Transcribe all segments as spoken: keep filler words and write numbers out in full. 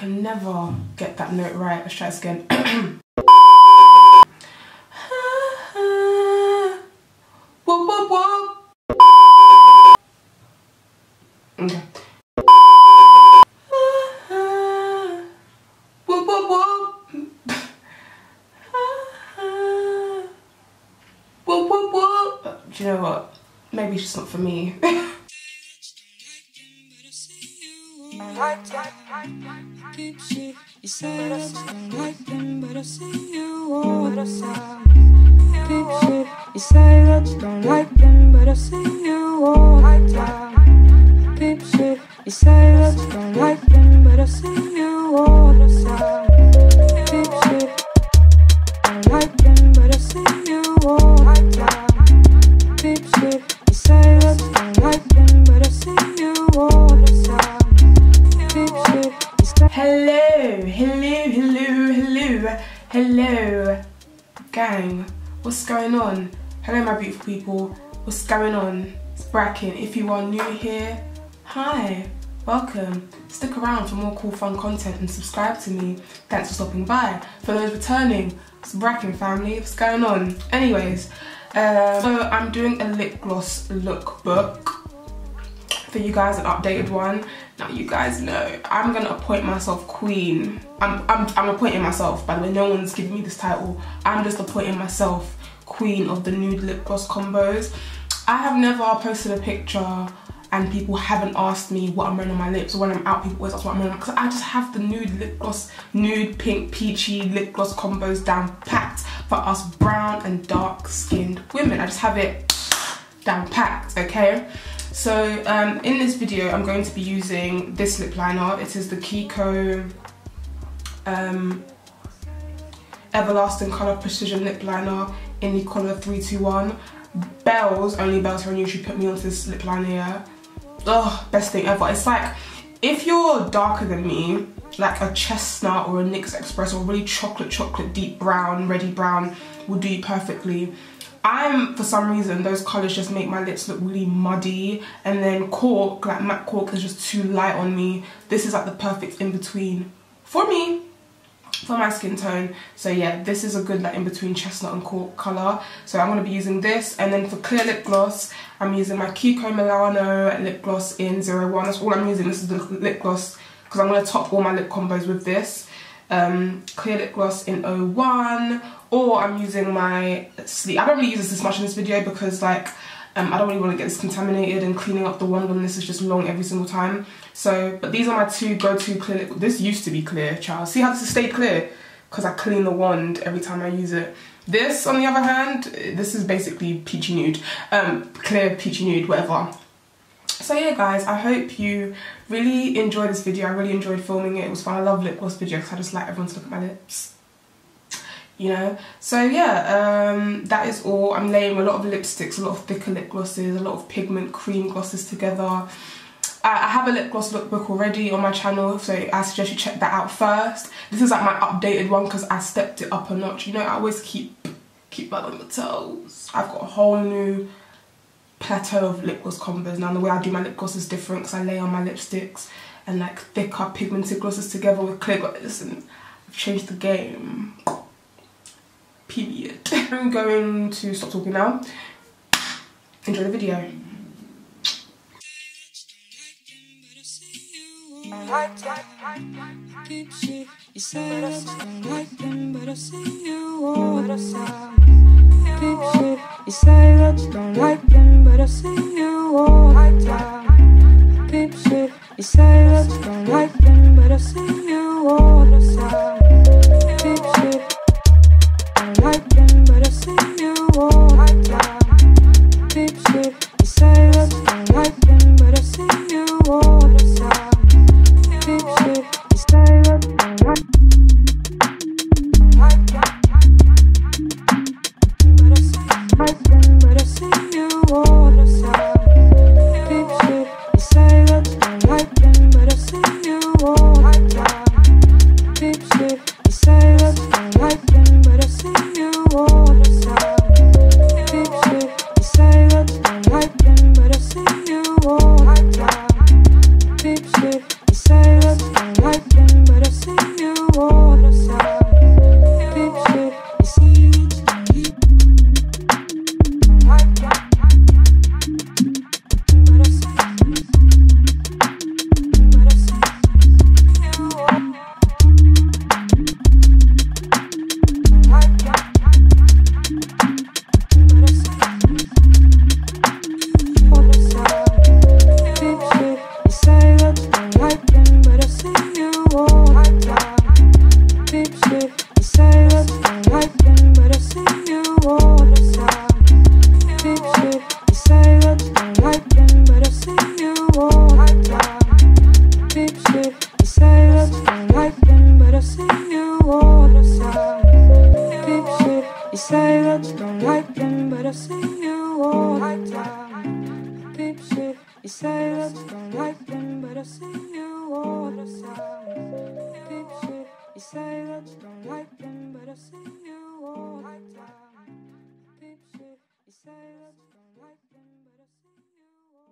can never get that note right. Let's try this again. Whoop, whoop, whoop. Okay. Whoop, whoop, whoop. Whoop, whoop, whoop. Do you know what? Maybe it's just not for me. You say that you don't like him, but I see you all the time. Big shit. You say that you don't like him, but I see you all the time. Big shit. You say that you don't like him, but I see you all the time. Big shit. Don't like him, but I see you all the time. Big shit. You say that you don't like him, but I see you all the time. Big shit. Hello, hello, hello, hello, hello, gang, what's going on? Hello my beautiful people, what's going on? It's Bracken. If you are new here, hi, welcome. Stick around for more cool fun content and subscribe to me. Thanks for stopping by. For those returning, it's Bracken family, what's going on? Anyways, um, so I'm doing a lip gloss lookbook for you guys, an updated one. Now you guys know I'm gonna appoint myself queen. I'm, I'm, I'm appointing myself, by the way, no one's giving me this title. I'm just appointing myself queen of the nude lip gloss combos. I have never posted a picture and people haven't asked me what I'm wearing on my lips, or when I'm out people always ask what I'm wearing, because I just have the nude lip gloss, nude, pink, peachy lip gloss combos down packed for us brown and dark skinned women. I just have it down packed, okay? So um, in this video I'm going to be using this lip liner. It is the Kiko um, Everlasting Colour Precision Lip Liner in the colour three two one. Bells, only Bells Her Usually put me onto this lip liner, yeah. Oh, best thing ever. It's like, if you're darker than me, like a chestnut or a NYX Express or really chocolate chocolate deep brown, reddy brown will do you perfectly. I'm, for some reason, those colours just make my lips look really muddy, and then cork, like matte cork, is just too light on me. This is like the perfect in-between for me, for my skin tone. So yeah, this is a good like in-between chestnut and cork colour. So I'm going to be using this, and then for clear lip gloss, I'm using my Kiko Milano lip gloss in zero one. That's all I'm using. This is the lip gloss, because I'm going to top all my lip combos with this. Um, clear lip gloss in oh one, or I'm using my sleep. I don't really use this this much in this video because like um, I don't really want to get this contaminated, and cleaning up the wand on this is just long every single time. So, but these are my two go-to clear lip. This used to be clear, child. See how this has stayed clear? Because I clean the wand every time I use it. This, on the other hand, this is basically peachy nude, um, clear peachy nude, whatever. So yeah guys, I hope you really enjoyed this video. I really enjoyed filming it. It was fun. I love lip gloss videos because I just like everyone to look at my lips, you know. So yeah, um, that is all. I'm laying a lot of lipsticks, a lot of thicker lip glosses, a lot of pigment cream glosses together. I, I have a lip gloss lookbook already on my channel, so I suggest you check that out first. This is like my updated one because I stepped it up a notch. You know, I always keep keep that on my toes. I've got a whole new plateau of lip gloss combos now. The way I do my lip gloss is different because I lay on my lipsticks and like thicker pigmented glosses together with clear gloss, and I've changed the game. Period. I'm going to stop talking now. Enjoy the video. Big shit. You say that you don't like him, but I see you all the time. Big shit. You say that you don't like him, but I see you all the time. Big shit. You say that you don't like him, but I see you all the time. Big shit. Don't like him, but I see you all the time. Big shit. You say that you don't like him, but I see you all the time. Big shit. You say that you don't like him. But I see you all the time. Big shit. You say that you don't like him, but I see you all the time. don't like them, but I see you all the time. Big shit, you say that you don't like them, but I see you all the time. Big shit, you say that you don't like them, but I see you all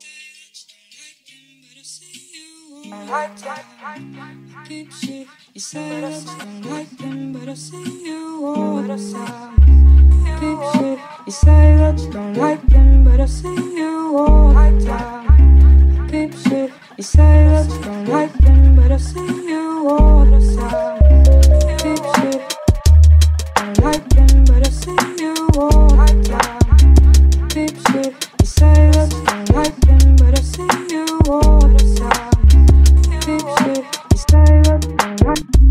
the time. Big shit, you say that you don't like them, but I see you all the time. Big shit, you say that you don't like them, but I see you all the time. Big shit, you say that you don't like them, but I see you all the time. Big shit, I don't like them, but I see you all the time. Big shit, you say that you don't like them, but I see you all the time. Big shit, you say that you don't like them.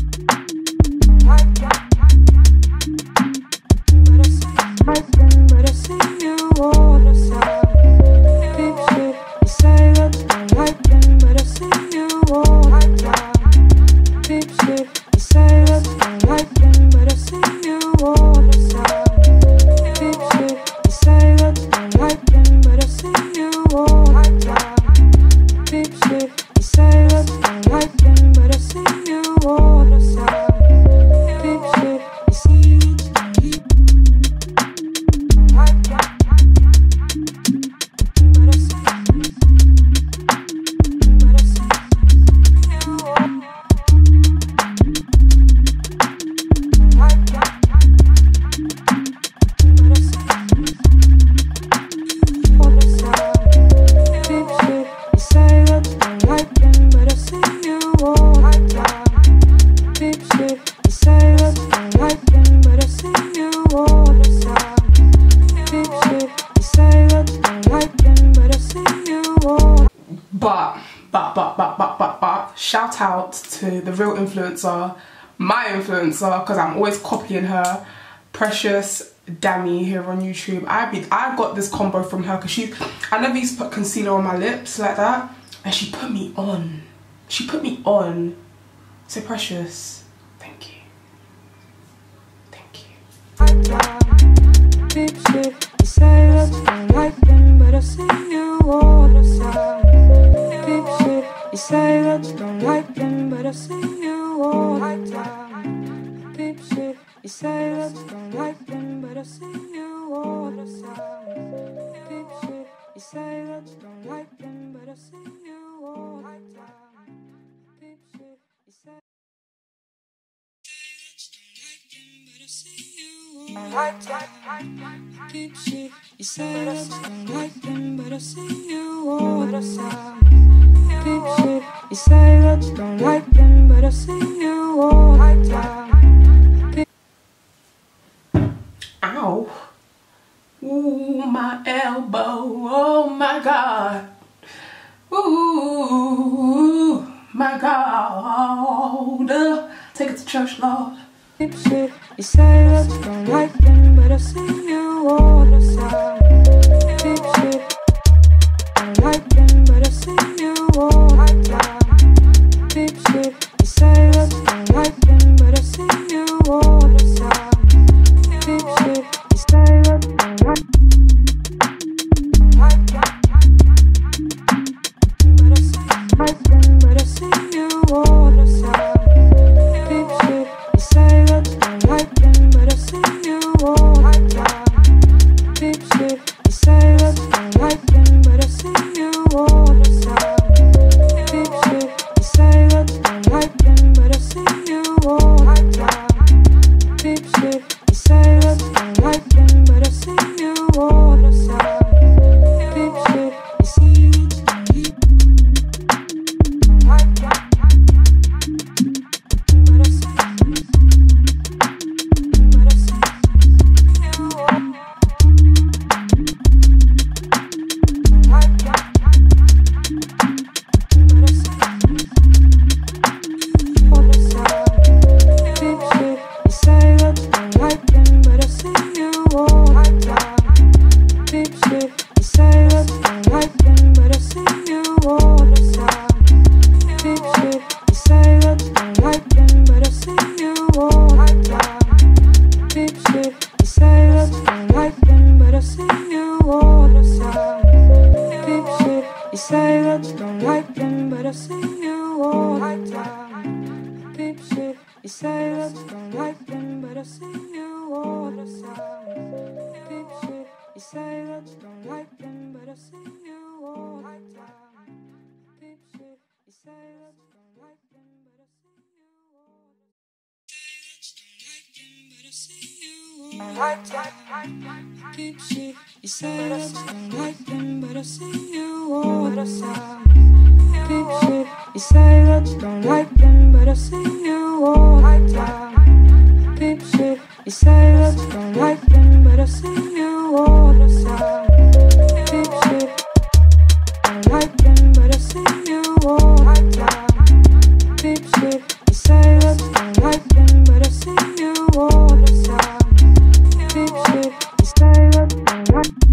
Like them, but I see you all the time. Big shit, you say that you don't like them, but I see you all the time. Big shit, you say that you don't like them, but I see you all the time. Big shit, you say that you don't like them, but I see you all the time. Big shit, you say that you don't like them, but I see you all the time. Big shit, you see you. But, but, but, but, but, but, but, shout out to the real influencer, my influencer, because I'm always copying her, Precious Dammy here on YouTube. I be, I got this combo from her because she, I never used to put concealer on my lips like that, and she put me on. She put me on. So Precious, thank you. Thank you. Big shit, you say that you don't like them, but I see you all the time. Big shit, you say that you don't like them, but I see you all the time. Big shit, you say that you don't like them, but I see you all the time. Big shit, you say that you don't like them, but I see you all the time. Big shit, you say Big shit, you say that you don't like them, but I see you all the time. Big shit, you say that you don't like them, but I see you all the time. Big Ow. Ooh, my elbow. Oh my God. Ooh, my God. Take it to church, Lord. Big shit, you say that you don't like them, but I see you all the time. Big shit, I don't like them, but I see you all the time. Big shit, you say that you don't like them, but I see you all the time. Big shit, you say that you don't like them, but I see like them, but I see you all the time. Big shit, you say that you don't like them, but I see you all the time. Big shit, I see you all the time. Peep shit, you say that you don't like them, but I see you all the time. Peep shit, you say that you don't like them, but I see you all the time. Peep shit, you say that you don't like them, but I see you all the time. Peep shit, you say that you don't like them, but I see you all the time. Peep shit, you say that you don't like them, but I see you all the time. Peep shit, you say that you don't like them, but I see you all the time. Peep shit, I don't like them, but I see you all the time. Peep shit, you say that you don't like them, but I see you all the time. Peep shit, you say that you don't like them.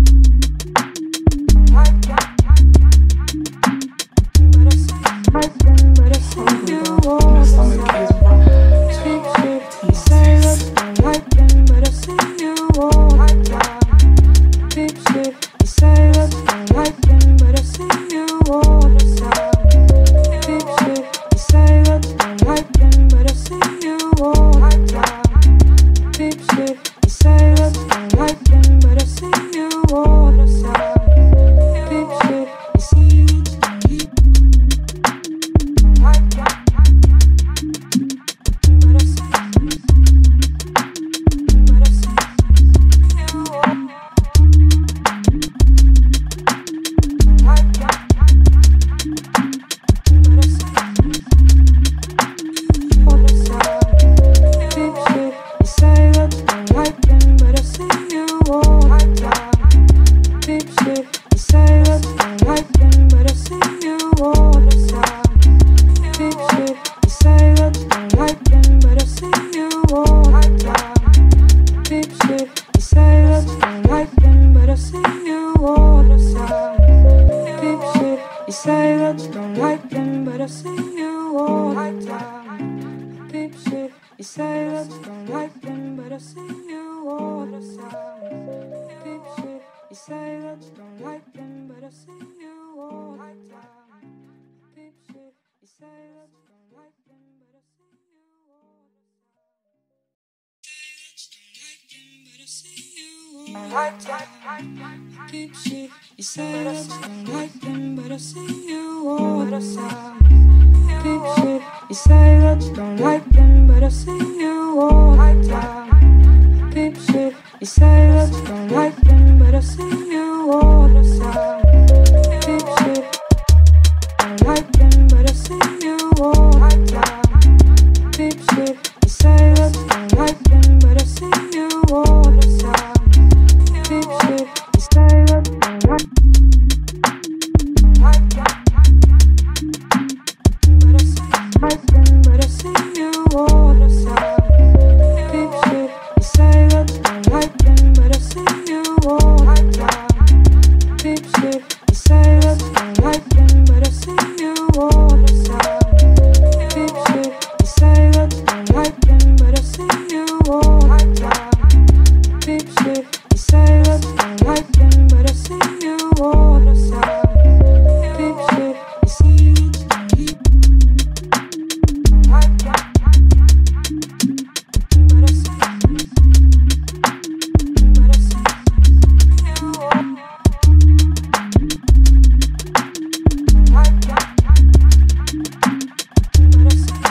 Like them, but I see you all the time. Peep shit, you say that you don't like them, but I see you all the time. Peep shit, you say that you don't like them, but I see you all the time. Peep shit, you say that you don't like them, but I see you all the time. Peep shit, you say that you don't like them, but I see you all the time. Peep shit, you see you like them, but I see, but I see you all like them, but I see all the time. Peep shit, you say that you don't like them, but I see you all the time. Peep shit, you say that you don't like them, but I see you all the time. Peep shit, you say that you don't like them, but I see you all the time. Peep shit, you say that you don't like them, but I see you all the time. Peep shit, you say that you don't like them, but I see you all the time. Peep shit, you say that you don't like them, but I see you all the time. Peep shit, you say that you don't like them, but I see you all the time. Peep shit, you say that you don't like them, but I see you all the time. Peep shit, you say that you don't like them, but I see you all the time. Peep shit, you say that you don't like them, but I see you all the time. Peep shit, you say that you don't like them, but I see you all the time. Peep shit, I don't like them, but I see you all the time. Peep shit, you say that you don't like them, but I see you all the time. Peep shit, you say that you don't like them, but I see like them, but I see you all the time. Peep shit, you say that you don't like them, but I see you all the time. Peep shit, you say that you don't like them, but I see you all the time. Peep shit, you say that you don't like them, but I see you all the time. Peep shit, you say that you don't like them, but I see you all the time. Peep shit, you see you like them, but I see, but I see you all like them, but I see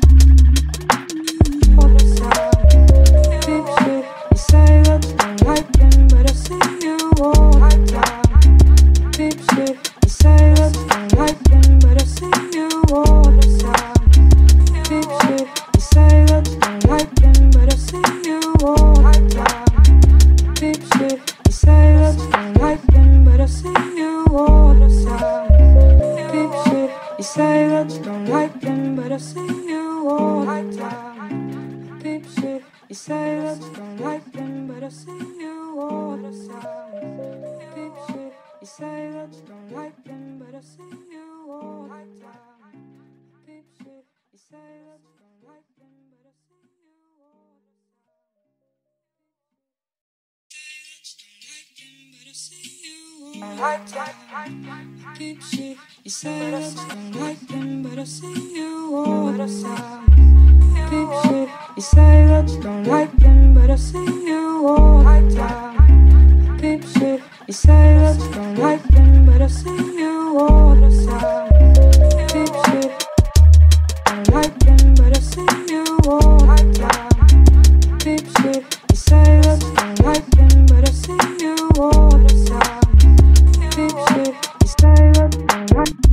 all the time. Peep shit, you say that you don't like them, but I see you all the time. Peep shit, you say that you don't like them, but I see you all the time. Peep shit, you say that you don't like them, but I see you all the time. Peep shit, you say that you don't like them, but I see you all the time. Peep shit, you say that you don't like them, but I see you all the time. Peep shit, you say that you don't like them, but I see you all the time. Peep shit, you say that you don't like them, but I see you all the time. Peep shit, you say that you don't like them, but I see you all the time. Deep shit, you say I just don't like them, but I see you all the time. Deep shit, you say that you don't like them, but I see you all the time. Deep shit, you say that you don't like them, but I see you all the time. Deep shit, I don't like them, but I see you all the time. Deep shit, you say that you don't like them, but I see you all the time. Deep shit, you say that you don't like them.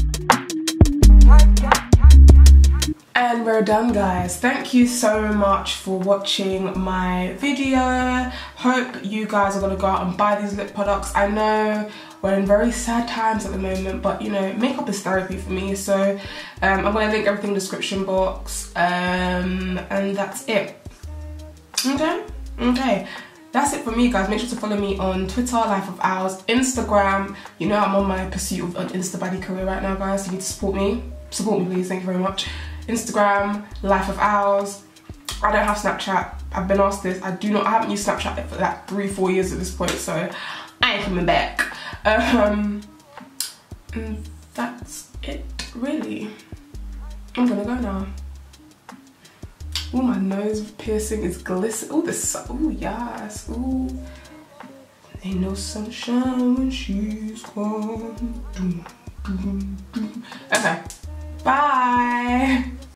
And we're done, guys. Thank you so much for watching my video. Hope you guys are gonna go out and buy these lip products. I know we're in very sad times at the moment, but you know, makeup is therapy for me. So um, I'm gonna link everything in the description box, um, and that's it. Okay, okay. That's it for me, guys. Make sure to follow me on Twitter, Life of Ours, Instagram. You know I'm on my pursuit of an Insta baddie career right now, guys. You need to support me. Support me, please. Thank you very much. Instagram, Life of Ours. I don't have Snapchat. I've been asked this. I do not. I haven't used Snapchat for like three, four years at this point, so I ain't coming back. Um, and that's it, really. I'm gonna go now. Oh, my nose piercing is glistening. Oh, this. Oh, yes. Oh, ain't no sunshine when she's gone. Okay. Bye.